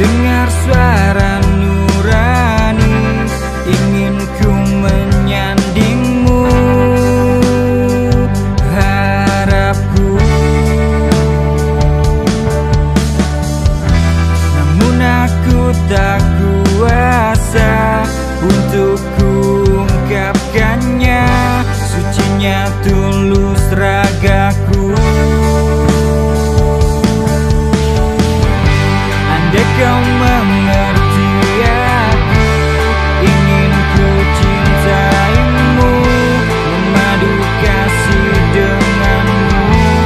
Dengar suara nurani, ingin ku menyandingmu. Harapku, namun aku tak kuasa untuk kuungkapkannya. Sucinya tulus ragaku. Andai kau mengerti aku, ingin ku cintaimu, memadu kasih denganmu.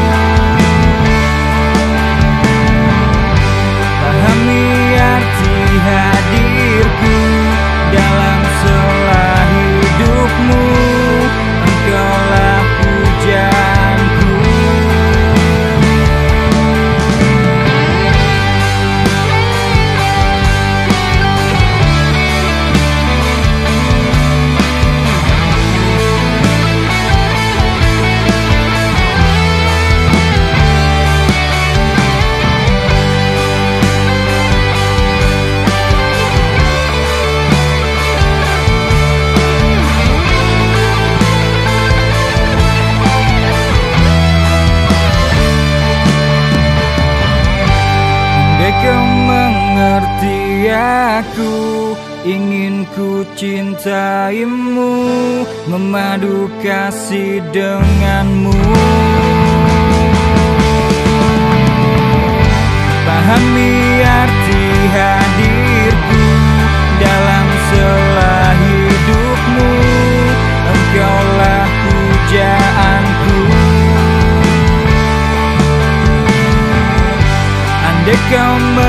Pahami arti hadirku dalam sela hidupmu. Engkaulah pujaanku. Kau mengerti aku, ingin ku cintaimu, memadu kasih denganmu. Pahami arti hadirku dalam sela hidupmu. Engkaulah pujaanku. Andai kau